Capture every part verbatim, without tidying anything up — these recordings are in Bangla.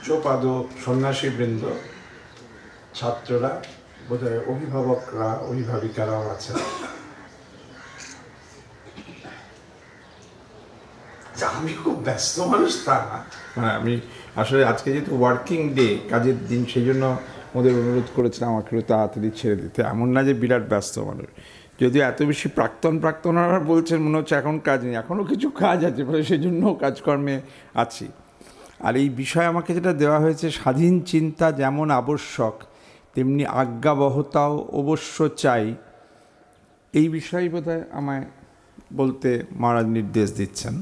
পূজ্যপাদ সন্ন্যাসীবৃন্দ, ছাত্ররা, বোধহয় অভিভাবকরা, অভিভাবিকারাও আছেন। আমি খুব ব্যস্ত মানুষ তা না, মানে আমি আসলে আজকে যেহেতু ওয়ার্কিং ডে, কাজের দিন, সেই জন্য ওদের অনুরোধ করেছিলাম আমাকে তাড়াতাড়ি ছেড়ে দিতে। এমন না যে বিরাট ব্যস্ত মানুষ, যদিও এত বেশি প্রাক্তন প্রাক্তনরা বলছেন মনে হচ্ছে এখন কাজ নেই, এখনও কিছু কাজ আছে, ফলে সেই জন্য কাজকর্মে আছি। আর এই বিষয়ে আমাকে যেটা দেওয়া হয়েছে, স্বাধীন চিন্তা যেমন আবশ্যক তেমনি আজ্ঞাবহতাও অবশ্য চাই, এই বিষয়ে বোধহয় আমায় বলতে মহারাজ নির্দেশ দিচ্ছেন।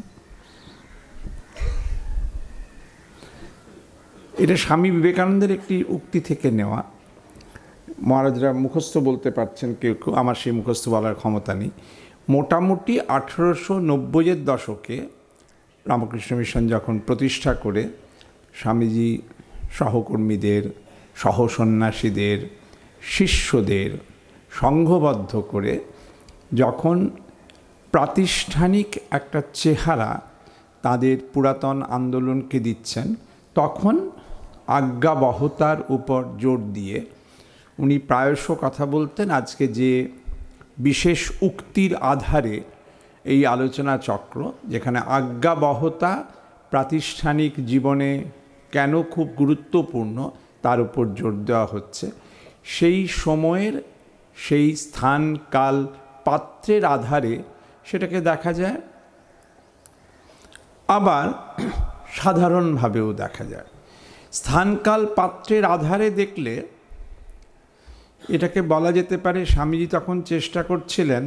এটা স্বামী বিবেকানন্দের একটি উক্তি থেকে নেওয়া। মহারাজরা মুখস্থ বলতে পারছেন কেউ কেউ, আমার সেই মুখস্থ বলার ক্ষমতা নেই। মোটামুটি আঠেরোশো নব্বইয়ের দশকে রামকৃষ্ণ মিশন যখন প্রতিষ্ঠা করে স্বামীজি সহকর্মীদের, সহসন্ন্যাসীদের, শিষ্যদের সংঘবদ্ধ করে যখন প্রাতিষ্ঠানিক একটা চেহারা তাদের পুরাতন আন্দোলনকে দিচ্ছেন, তখন আজ্ঞাবহতার উপর জোর দিয়ে উনি প্রায়শ কথা বলতেন। আজকে যে বিশেষ উক্তির আধারে এই আলোচনা চক্র, যেখানে আজ্ঞাবহতা প্রাতিষ্ঠানিক জীবনে কেন খুব গুরুত্বপূর্ণ তার উপর জোর দেওয়া হচ্ছে, সেই সময়ের, সেই স্থান, কাল, পাত্রের আধারে সেটাকে দেখা যায়, আবার সাধারণভাবেও দেখা যায়। স্থানকাল পাত্রের আধারে দেখলে এটাকে বলা যেতে পারে স্বামীজি তখন চেষ্টা করছিলেন,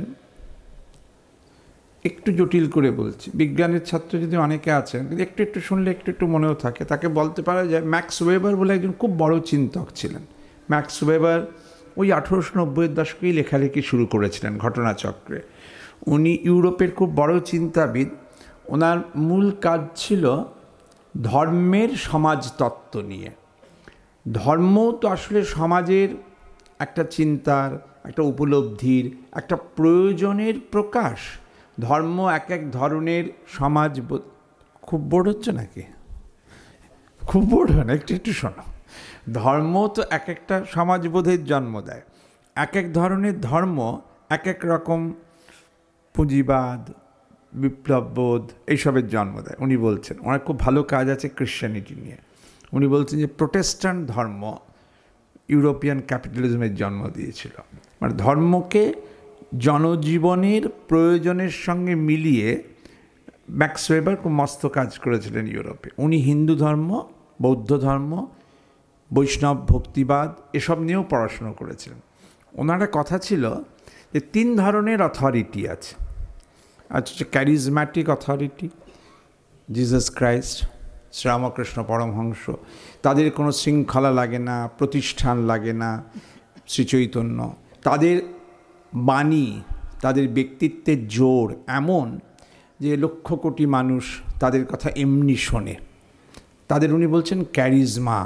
একটু জটিল করে বলছি, বিজ্ঞানের ছাত্র যদি অনেকে আছেন, কিন্তু একটু একটু শুনলে একটু একটু মনেও থাকে, তাকে বলতে পারা যায় ম্যাক্স ওয়েবার বলে একজন খুব বড় চিন্তক ছিলেন। ম্যাক্স ওয়েবার ওই আঠেরোশো নব্বইয়ের দশকেই লেখালেখি শুরু করেছিলেন ঘটনাচক্রে। উনি ইউরোপের খুব বড় চিন্তাবিদ। ওনার মূল কাজ ছিল ধর্মের সমাজতত্ত্ব নিয়ে। ধর্ম তো আসলে সমাজের একটা চিন্তার, একটা উপলব্ধির, একটা প্রয়োজনের প্রকাশ। ধর্ম এক এক ধরনের সমাজ। খুব বোর্ড হচ্ছে নাকি? খুব বোর্ড হয় না, একটু একটু শোনো। ধর্ম তো এক একটা সমাজবোধের জন্ম দেয়। এক এক ধরনের ধর্ম এক এক রকম পুঁজিবাদ, বিপ্লববোধ, এইসবের জন্ম দেয়। উনি বলছেন, ওনার খুব ভালো কাজ আছে ক্রিশ্চিয়ানিটি নিয়ে। উনি বলছেন যে প্রোটেস্ট্যান্ট ধর্ম ইউরোপিয়ান ক্যাপিটালিজমের জন্ম দিয়েছিল। মানে ধর্মকে জনজীবনের প্রয়োজনের সঙ্গে মিলিয়ে ম্যাক্স ওয়েবার খুব মস্ত কাজ করেছিলেন ইউরোপে। উনি হিন্দু ধর্ম, বৌদ্ধ ধর্ম, বৈষ্ণব ভক্তিবাদ এসব নিয়েও পড়াশুনো করেছিলেন। ওনার কথা ছিল যে তিন ধরনের অথরিটি আছে। আচ্ছা, হচ্ছে charismatic authority, Jesus Christ, Sri Ramakrishna Paramahamsa, তাদের কোনো শৃঙ্খলা লাগে না, প্রতিষ্ঠান লাগে না। শ্রীচৈতন্য, তাদের বাণী, তাদের ব্যক্তিত্বের জোর এমন যে লক্ষ কোটি মানুষ তাদের কথা এমনি শোনে। তাদের উনি বলছেন ক্যারিজমা।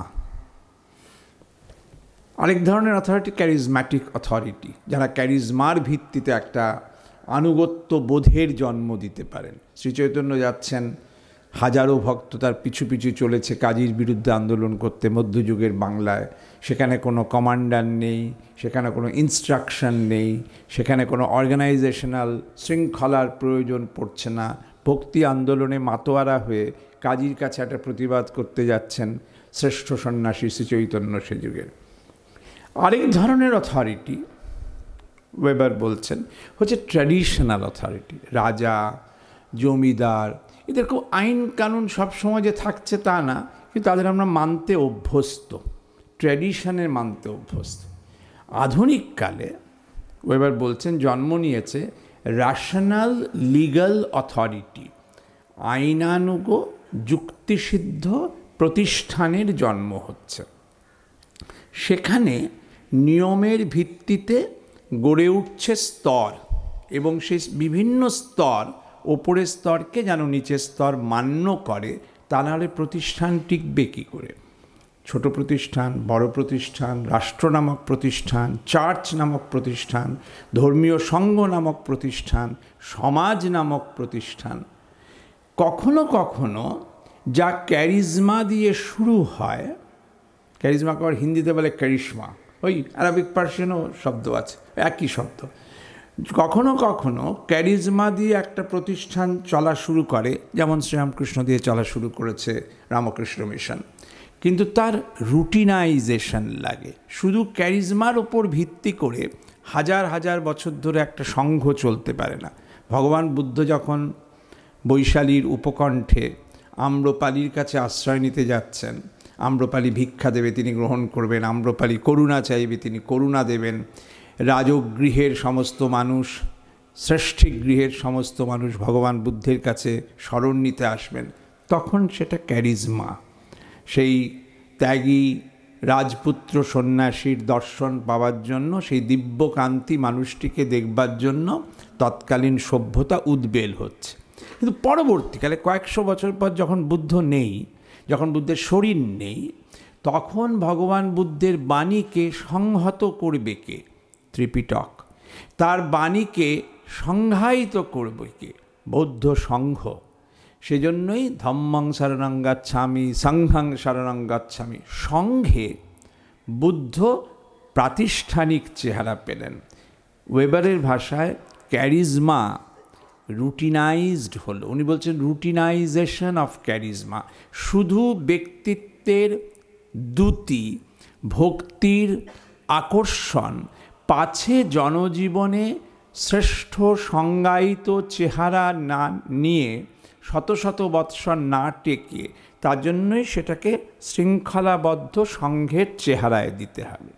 আরেক ধরনের অথরিটি ক্যারিজম্যাটিক অথরিটি, যারা ক্যারিজমার ভিত্তিতে একটা আনুগত্য বোধের জন্ম দিতে পারেন। শ্রীচৈতন্য যাচ্ছেন, হাজারো ভক্ত তার পিছু পিছু চলেছে কাজীর বিরুদ্ধে আন্দোলন করতে মধ্যযুগের বাংলায়। সেখানে কোনো কমান্ডার নেই, সেখানে কোনো ইনস্ট্রাকশন নেই, সেখানে কোনো অর্গানাইজেশনাল শৃঙ্খলার প্রয়োজন পড়ছে না। ভক্তি আন্দোলনে মাতোয়ারা হয়ে কাজীর কাছে একটা প্রতিবাদ করতে যাচ্ছেন শ্রেষ্ঠ সন্ন্যাসী শ্রীচৈতন্য সে যুগের। আরেক ধরনের অথরিটি ওয়েবার বলছেন হচ্ছে ট্র্যাডিশনাল অথরিটি। রাজা, জমিদার, এদের খুব আইন কানুন সবসময় যে থাকছে তা না, কিন্তু তাদের আমরা মানতে অভ্যস্ত, ট্র্যাডিশনের মানতে অভ্যস্ত। আধুনিককালে ওয়েবার বলছেন জন্ম নিয়েছে রেশনাল লিগ্যাল অথরিটি, আইনানুগ যুক্তিসিদ্ধ প্রতিষ্ঠানের জন্ম হচ্ছে। সেখানে নিয়মের ভিত্তিতে গড়ে উঠছে স্তর, এবং সেই বিভিন্ন স্তর ওপরের স্তরকে যেন নিচের স্তর মান্য করে, তা নাহলে প্রতিষ্ঠান টিকবে কী করে। ছোট প্রতিষ্ঠান, বড় প্রতিষ্ঠান, রাষ্ট্র নামক প্রতিষ্ঠান, চার্চ নামক প্রতিষ্ঠান, ধর্মীয় সংঘ নামক প্রতিষ্ঠান, সমাজ নামক প্রতিষ্ঠান, কখনো কখনো যা ক্যারিজমা দিয়ে শুরু হয়, ক্যারিজমাকে আবার হিন্দিতে বলে ক্যারিশমা, ওই আরবিক পার্সিয়ানও শব্দ আছে, একই শব্দ। কখনো কখনো ক্যারিজমা দিয়ে একটা প্রতিষ্ঠান চলা শুরু করে, যেমন শ্রীরামকৃষ্ণ দিয়ে চলা শুরু করেছে রামকৃষ্ণ মিশন, কিন্তু তার রুটিনাইজেশন লাগে। শুধু ক্যারিজমার ওপর ভিত্তি করে হাজার হাজার বছর ধরে একটা সংঘ চলতে পারে না। ভগবান বুদ্ধ যখন বৈশালীর উপকণ্ঠে আম্রপালির কাছে আশ্রয় নিতে যাচ্ছেন, আম্রপালি ভিক্ষা দেবে, তিনি গ্রহণ করবেন, আম্রপালি করুণা চাইবে, তিনি করুণা দেবেন, রাজগৃহের সমস্ত মানুষ, শ্রেষ্ঠী গৃহের সমস্ত মানুষ ভগবান বুদ্ধের কাছে শরণ নিতে আসবেন, তখন সেটা ক্যারিজমা। সেই ত্যাগী রাজপুত্র সন্ন্যাসীর দর্শন পাওয়ার জন্য, সেই দিব্যকান্তি মানুষটিকে দেখবার জন্য তৎকালীন সভ্যতা উদ্বেল হচ্ছে। কিন্তু পরবর্তীকালে কয়েকশো বছর পর যখন বুদ্ধ নেই, যখন বুদ্ধের শরীর নেই, তখন ভগবান বুদ্ধের বাণীকে সংহত করবে কে? ত্রিপিটক। তার বাণীকে সংজ্ঞায়িত করবে কে? বৌদ্ধ সংঘ। সেজন্যই ধম্মং শরণং গচ্ছামি, সংঘং শরণং গচ্ছামি। সংঘে বুদ্ধ প্রাতিষ্ঠানিক চেহারা পেলেন। ওয়েবারের ভাষায় ক্যারিজমা রুটিনাইজড হলো। উনি বলছেন রুটিনাইজেশন অফ ক্যারিজমা। শুধু ব্যক্তিত্বের দ্যুতি, ভক্তির আকর্ষণ, পাছে জনজীবনে শ্রেষ্ঠ সংজ্ঞায়িত চেহারা না নিয়ে শত শত বৎসর না টেকে, তার জন্যই সেটাকে শৃঙ্খলাবদ্ধ সংঘের চেহারায় দিতে হবে।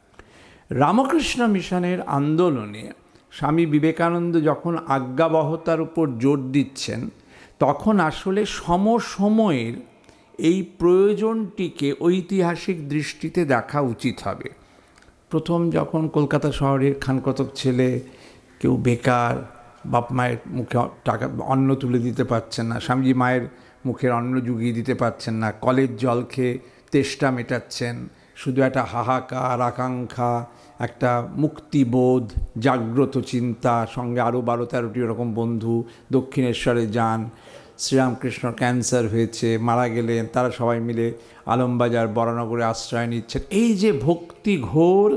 রামকৃষ্ণ মিশনের আন্দোলনে স্বামী বিবেকানন্দ যখন আজ্ঞাবহতার উপর জোর দিচ্ছেন, তখন আসলে সমসময়ের এই প্রয়োজনটিকে ঐতিহাসিক দৃষ্টিতে দেখা উচিত হবে। প্রথম যখন কলকাতা শহরের খানকতক ছেলে, কেউ বেকার, বাপ মায়ের মুখে টাকা অন্ন তুলে দিতে পারছেন না, স্বামীজি মায়ের মুখের অন্ন জুগিয়ে দিতে পারছেন না, কলের জল খেয়ে তেষ্টা মেটাচ্ছেন, শুধু একটা হাহাকার, আকাঙ্ক্ষা, একটা মুক্তিবোধ, জাগ্রত চিন্তা, সঙ্গে আরও বারো তেরোটি এরকম বন্ধু দক্ষিণেশ্বরে যান, শ্রীরামকৃষ্ণ ক্যান্সার হয়েছে, মারা গেলেন, তারা সবাই মিলে আলমবাজার বরানগরে আশ্রয় নিচ্ছেন। এই যে ভক্তি ঘোর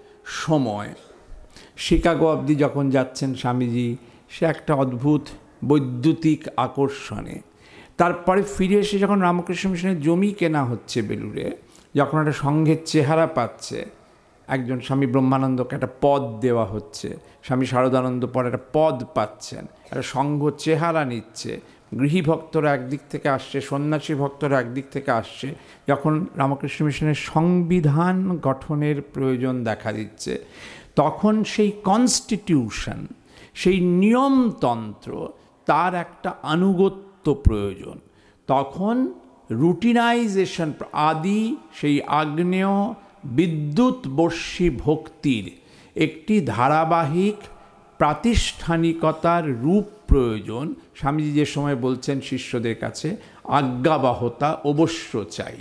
সময়, শিকাগো অবধি যখন যাচ্ছেন স্বামীজি, সে একটা অদ্ভুত বৈদ্যুতিক আকর্ষণে। তারপরে ফিরে এসে যখন রামকৃষ্ণ মিশনের জমি কেনা হচ্ছে বেলুড়ে, যখন একটা সংঘের চেহারা পাচ্ছে, একজন স্বামী ব্রহ্মানন্দকে একটা পদ দেওয়া হচ্ছে, স্বামী শারদানন্দ পরে একটা পদ পাচ্ছেন, একটা সংঘ চেহারা নিচ্ছে, গৃহী ভক্তরা একদিক থেকে আসছে, সন্ন্যাসী ভক্তরা একদিক থেকে আসছে, যখন রামকৃষ্ণ মিশনের সংবিধান গঠনের প্রয়োজন দেখা দিচ্ছে, তখন সেই কনস্টিটিউশন, সেই নিয়মতন্ত্র, তার একটা আনুগত্য প্রয়োজন। তখন রুটিনাইজেশন, আদি সেই আগ্নেয় বিদ্যুৎবর্ষী ভক্তির একটি ধারাবাহিক প্রাতিষ্ঠানিকতার রূপ প্রয়োজন। স্বামীজি যে সময় বলছেন শিষ্যদের কাছে, আজ্ঞাবহতা অবশ্য চাই।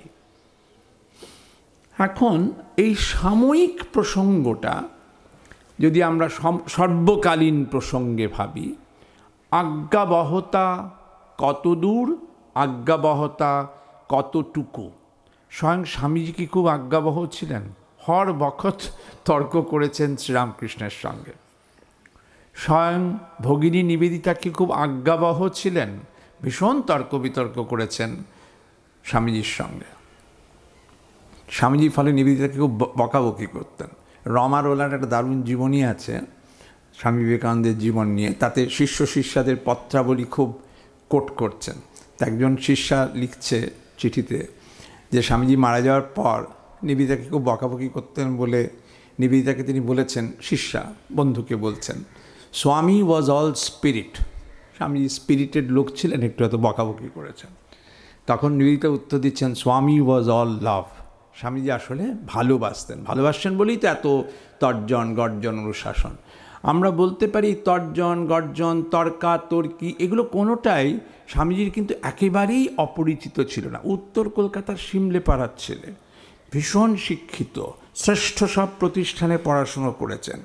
এখন এই সাময়িক প্রসঙ্গটা যদি আমরা সর্বকালীন প্রসঙ্গে ভাবি, আজ্ঞাবহতা কতদূর, আজ্ঞাবহতা কতটুকু? স্বয়ং স্বামীজি কি খুব আজ্ঞাবহ ছিলেন? হর বখত তর্ক করেছেন শ্রীরামকৃষ্ণের সঙ্গে। স্বয়ং ভগিনী নিবেদিতা কি খুব আজ্ঞাবহ ছিলেন? ভীষণ তর্ক বিতর্ক করেছেন স্বামীজির সঙ্গে। স্বামীজি ফলে নিবেদিতাকে খুব বকাবকি করতেন। রমা রোলার একটা দারুণ জীবনী আছে স্বামী বিবেকানন্দের জীবন নিয়ে, তাতে শিষ্য শিষ্যাদের পত্রাবলী খুব কোট করছেন। একজন শিষ্যা লিখছে চিঠিতে যে স্বামীজি মারা যাওয়ার পর নিবেদিতাকে খুব বকাবকি করতেন বলে নিবেদিতাকে তিনি বলেছেন, শিষ্যা বন্ধুকে বলছেন, Swami was all spirit. Swamiji spirited লোক ছিলেন, একটু এত বকাবকি করেছেন। তখন নিবেদিতা উত্তর দিচ্ছেন, স্বামী ওয়াজ অল লাভ। স্বামীজি আসলে ভালোবাসতেন, ভালোবাসছেন বলেই তো এত তর্জন গর্জন অনুশাসন। আমরা বলতে পারি তর্জন গর্জন, তর্কা তর্কি, এগুলো কোনোটাই স্বামীজির কিন্তু একেবারেই অপরিচিত ছিল না। উত্তর কলকাতার সিমলে পাড়ার ছেলে, ভীষণ শিক্ষিত, শ্রেষ্ঠ সব প্রতিষ্ঠানে পড়াশুনো করেছেন,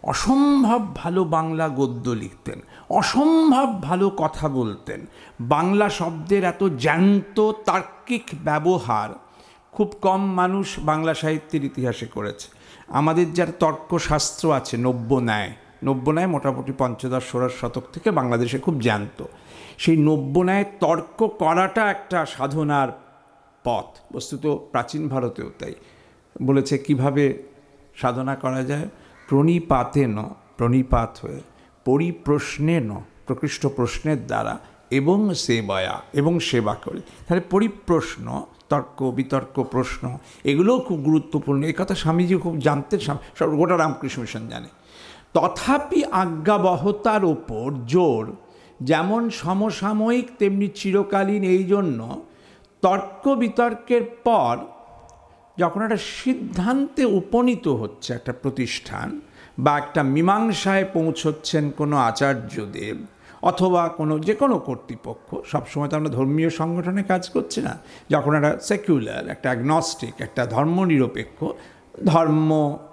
অসম্ভব ভালো বাংলা গদ্য লিখতেন, অসম্ভব ভালো কথা বলতেন। বাংলা শব্দের এত জ্যান্ত তার্কিক ব্যবহার খুব কম মানুষ বাংলা সাহিত্যের ইতিহাসে করেছে। আমাদের যার তর্কশাস্ত্র আছে নব্য ন্যায়, নব্য ন্যায় মোটামুটি পঞ্চদশ ষোড়শ শতক থেকে বাংলাদেশে খুব জ্যান্ত। সেই নব্য ন্যায় তর্ক করাটা একটা সাধনার পথ, বস্তুত প্রাচীন ভারতেও তাই। বলেছে কিভাবে সাধনা করা যায়, প্রণিপাতে ন, প্রণিপাত হয়ে, পরিপ্রশ্নে ন, প্রকৃষ্ট প্রশ্নের দ্বারা, এবং সেবায়া, এবং সেবা করে। তাহলে পরিপ্রশ্ন, তর্ক বিতর্ক প্রশ্ন, এগুলোও খুব গুরুত্বপূর্ণ। এই কথা স্বামীজি খুব জানতেন, সব গোটা রামকৃষ্ণ মিশন জানে। তথাপি আজ্ঞাবহতার ওপর জোর যেমন সমসাময়িক তেমনি চিরকালীন। এই জন্য তর্ক বিতর্কের পর যখন একটা সিদ্ধান্তে উপনীত হচ্ছে একটা প্রতিষ্ঠান বা একটা মীমাংসায় পৌঁছচ্ছেন কোনো আচার্যদেব অথবা কোনো যে কোনো কর্তৃপক্ষ, সবসময় তো আমরা ধর্মীয় সংগঠনে কাজ করছি না, যখন একটা সেকুলার, একটা অ্যাগনস্টিক, একটা ধর্মনিরপেক্ষ, ধর্ম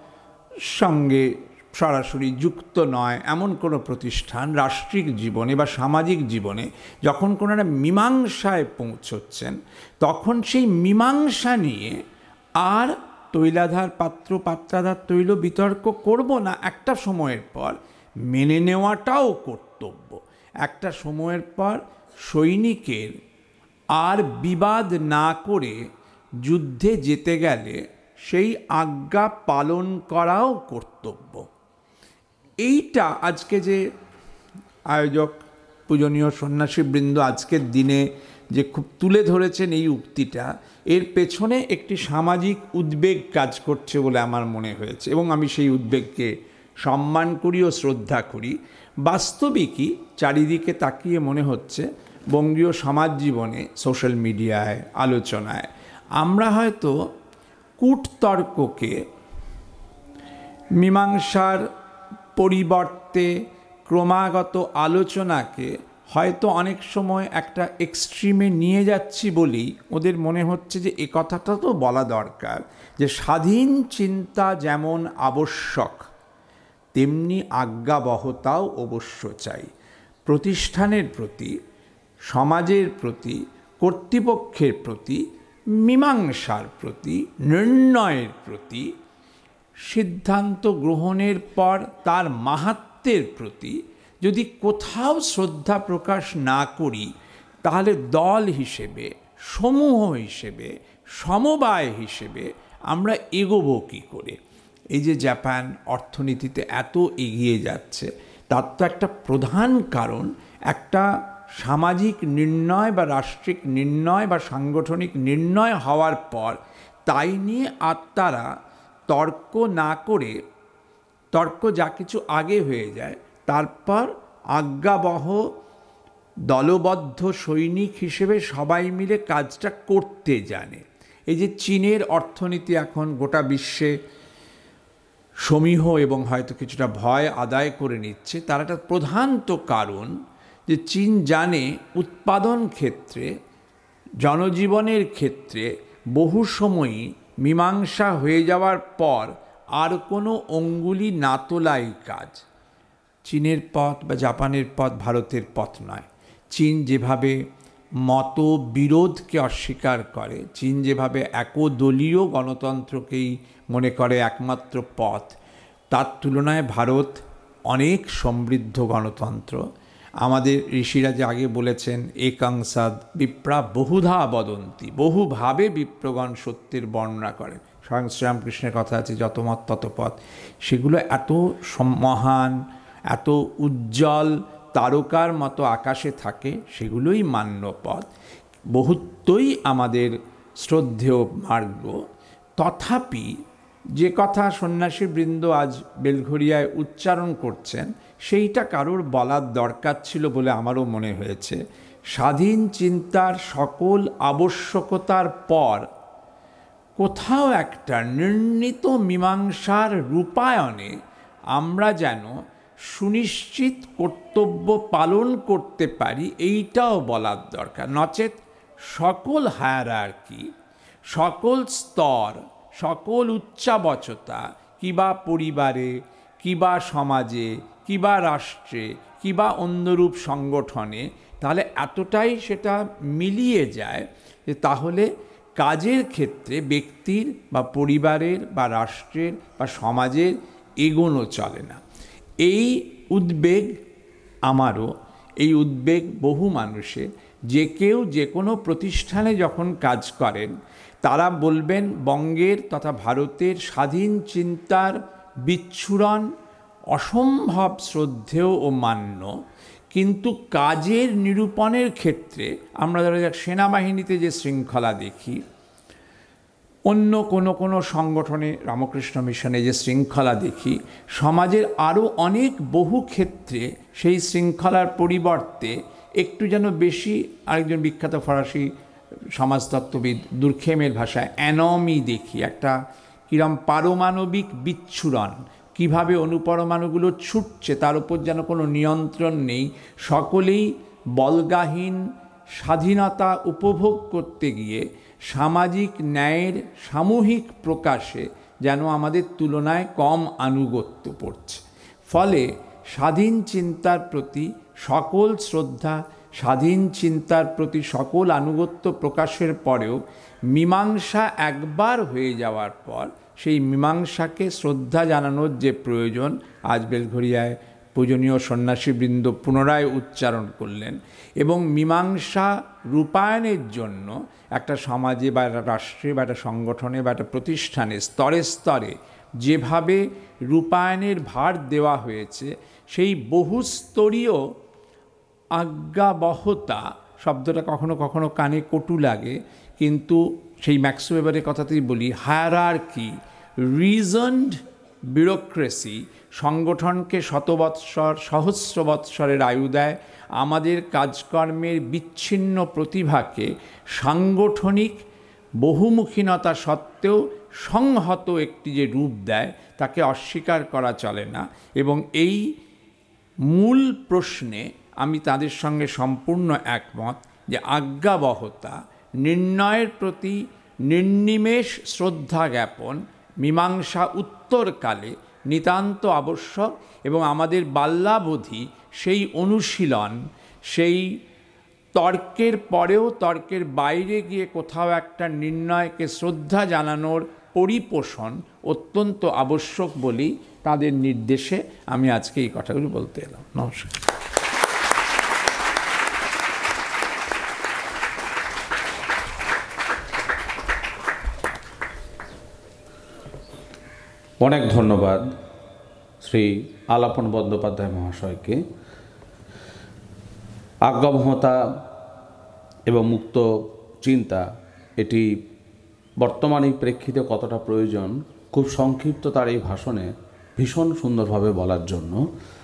সঙ্গে সরাসরি যুক্ত নয় এমন কোনো প্রতিষ্ঠান রাষ্ট্রিক জীবনে বা সামাজিক জীবনে যখন কোনো একটা মীমাংসায় পৌঁছচ্ছেন, তখন সেই মীমাংসা নিয়ে আর তৈলাধার পাত্র পাত্রাধার তৈল বিতর্ক করব না। একটা সময়ের পর মেনে নেওয়াটাও কর্তব্য। একটা সময়ের পর সৈনিকের আর বিবাদ না করে যুদ্ধে যেতে গেলে সেই আজ্ঞা পালন করাও কর্তব্য। এইটা আজকে যে আয়োজক পূজনীয় সন্ন্যাসীবৃন্দ আজকের দিনে যে খুব তুলে ধরেছেন এই উক্তিটা, এর পেছনে একটি সামাজিক উদ্বেগ কাজ করছে বলে আমার মনে হয়েছে, এবং আমি সেই উদ্বেগকে সম্মান করি ও শ্রদ্ধা করি। বাস্তবিকই চারিদিকে তাকিয়ে মনে হচ্ছে বঙ্গীয় সমাজ জীবনে, সোশ্যাল মিডিয়ায়, আলোচনায় আমরা হয়তো কূটতর্ককে মীমাংসার পরিবর্তে ক্রমাগত আলোচনাকে হয়তো অনেক সময় একটা এক্সট্রিমে নিয়ে যাচ্ছি বলেই ওদের মনে হচ্ছে যে এ কথাটা তো বলা দরকার যে স্বাধীন চিন্তা যেমন আবশ্যক তেমনি আজ্ঞাবহতাও অবশ্য চাই। প্রতিষ্ঠানের প্রতি, সমাজের প্রতি, কর্তৃপক্ষের প্রতি, মীমাংসার প্রতি, নির্ণয়ের প্রতি, সিদ্ধান্ত গ্রহণের পর তার মাহাত্ম্যের প্রতি যদি কোথাও শ্রদ্ধা প্রকাশ না করি, তাহলে দল হিসেবে, সমূহ হিসেবে, সমবায় হিসেবে আমরা এগোবো কী করে? এই যে জাপান অর্থনীতিতে এত এগিয়ে যাচ্ছে, তার তো একটা প্রধান কারণ একটা সামাজিক নির্ণয় বা রাষ্ট্রিক নির্ণয় বা সাংগঠনিক নির্ণয় হওয়ার পর তাই নিয়ে আত্মারা তর্ক না করে, তর্ক যা কিছু আগে হয়ে যায়, তারপর আজ্ঞাবহ দলবদ্ধ সৈনিক হিসেবে সবাই মিলে কাজটা করতে জানে। এই যে চীনের অর্থনীতি এখন গোটা বিশ্বে সমীহ এবং হয়তো কিছুটা ভয় আদায় করে নিচ্ছে, তার একটা প্রধান তো কারণ যে চীন জানে উৎপাদন ক্ষেত্রে, জনজীবনের ক্ষেত্রে বহু সময়ই মীমাংসা হয়ে যাওয়ার পর আর কোনো অঙ্গুলি না তোলাই কাজ। চীনের পথ বা জাপানের পথ ভারতের পথ নয়। চীন যেভাবে মতবিরোধকে অস্বীকার করে, চীন যেভাবে একদলীয় গণতন্ত্রকেই মনে করে একমাত্র পথ, তার তুলনায় ভারত অনেক সমৃদ্ধ গণতন্ত্র। আমাদের ঋষিরা যে আগে বলেছেন একাংসাদ বিপ্রা বহুধা বদন্তি, বহুভাবে বিপ্রগণ সত্যের বর্ণনা করেন। স্বয়ং শ্রীরামকৃষ্ণের কথা আছে যত মত তত পথ। সেগুলো এত মহান, এত উজ্জ্বল তারকার মতো আকাশে থাকে, সেগুলোই মান্য পথ, বহুত্বই আমাদের শ্রদ্ধেয় মার্গ। তথাপি যে কথা সন্ন্যাসীবৃন্দ আজ বেলঘরিয়ায় উচ্চারণ করছেন, সেইটা কারোর বলার দরকার ছিল বলে আমারও মনে হয়েছে। স্বাধীন চিন্তার সকল আবশ্যকতার পর কোথাও একটা নির্ণীত মীমাংসার রূপায়ণে আমরা যেন সুনিশ্চিত কর্তব্য পালন করতে পারি, এইটাও বলার দরকার। নচেত সকল হায়ারার্কি, সকল স্তর, সকল উচ্চাবচতা, কিবা পরিবারে, কিবা সমাজে, কিবা রাষ্ট্রে, কিবা অন্যরূপ সংগঠনে, তাহলে এতটাই সেটা মিলিয়ে যায় যে তাহলে কাজের ক্ষেত্রে ব্যক্তির বা পরিবারের বা রাষ্ট্রের বা সমাজের এগোনো চলে না। এই উদ্বেগ আমারও, এই উদ্বেগ বহু মানুষের। যে কেউ যে কোনো প্রতিষ্ঠানে যখন কাজ করেন তারা বলবেন বঙ্গের তথা ভারতের স্বাধীন চিন্তার বিচ্ছুরণ অসম্ভব শ্রদ্ধেয় ও মান্য, কিন্তু কাজের নিরূপণের ক্ষেত্রে আমরা ধরা যাক সেনাবাহিনীতে যে শৃঙ্খলা দেখি, অন্য কোনো কোনো সংগঠনে, রামকৃষ্ণ মিশনে যে শৃঙ্খলা দেখি, সমাজের আরও অনেক বহু ক্ষেত্রে সেই শৃঙ্খলার পরিবর্তে একটু যেন বেশি, আরেকজন বিখ্যাত ফরাসি সমাজতত্ত্ববিদ দুর্খেমের ভাষায় অ্যানমি দেখি, একটা কিরম পারমাণবিক বিচ্ছুরণ, কিভাবে অনুপরমাণুগুলো ছুটছে তার উপর যেন কোনো নিয়ন্ত্রণ নেই, সকলেই বলগাহীন স্বাধীনতা উপভোগ করতে গিয়ে সামাজিক ন্যায়ের সামূহিক প্রকাশে যেন আমাদের তুলনায় কম আনুগত্য পড়ছে। ফলে স্বাধীন চিন্তার প্রতি সকল শ্রদ্ধা, স্বাধীন চিন্তার প্রতি সকল আনুগত্য প্রকাশের পরেও মীমাংসা একবার হয়ে যাওয়ার পর সেই মীমাংসাকে শ্রদ্ধা জানানোর যে প্রয়োজন, আজ বেলঘরিয়ায় পূজনীয় সন্ন্যাসীবৃন্দ পুনরায় উচ্চারণ করলেন, এবং মীমাংসা রূপায়ণের জন্য একটা সমাজে বা একটা রাষ্ট্রে বা একটা সংগঠনে বা একটা প্রতিষ্ঠানে স্তরে স্তরে যেভাবে রূপায়ণের ভার দেওয়া হয়েছে, সেই বহুস্তরীয় আজ্ঞাবহতা শব্দটা কখনো কখনো কানে কটু লাগে, কিন্তু সেই ম্যাক্স ওয়েবারের কথাতেই বলি, হায়ারার্কি, রিজনড ব্যুরোক্রেসি সংগঠনকে শতবৎসর সহস্র বৎসরের আয়ু দেয়, আমাদের কাজকর্মের বিচ্ছিন্ন প্রতিভাকে সাংগঠনিক বহুমুখীনতা সত্ত্বেও সংহত একটি যে রূপ দেয় তাকে অস্বীকার করা চলে না। এবং এই মূল প্রশ্নে আমি তাদের সঙ্গে সম্পূর্ণ একমত যে আজ্ঞাবহতা, নির্ণয়ের প্রতি নির্নিমেষ শ্রদ্ধা জ্ঞাপন মীমাংসা উত্তরকালে নিতান্ত আবশ্যক, এবং আমাদের বাল্যাবধি সেই অনুশীলন, সেই তর্কের পরেও তর্কের বাইরে গিয়ে কোথাও একটা নির্ণয়কে শ্রদ্ধা জানানোর পরিপোষণ অত্যন্ত আবশ্যক বলেই তাদের নির্দেশে আমি আজকে এই কথাগুলো বলতে এলাম। নমস্কার। অনেক ধন্যবাদ শ্রী আলাপন বন্দ্যোপাধ্যায় মহাশয়কে। আজ্ঞাবহতা এবং মুক্ত চিন্তা এটি বর্তমানে প্রেক্ষিতে কতটা প্রয়োজন খুব সংক্ষিপ্ত তার এই ভাষণে ভীষণ সুন্দরভাবে বলার জন্য